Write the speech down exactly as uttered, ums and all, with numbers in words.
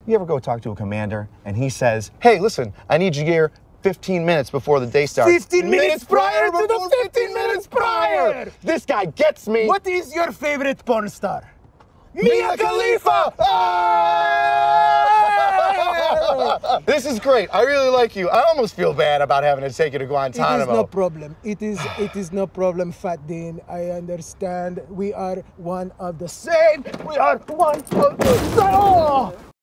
You ever go talk to a commander and he says, hey, listen, I need you here fifteen minutes before the day starts. fifteen minutes prior to the fifteen minutes prior! This guy gets me. What is your favorite porn star? Mia Khalifa! Oh! This is great. I really like you. I almost feel bad about having to take you to Guantanamo. It is no problem. It is it is no problem, Fat Dean. I understand. We are one of the same. We are one of the same.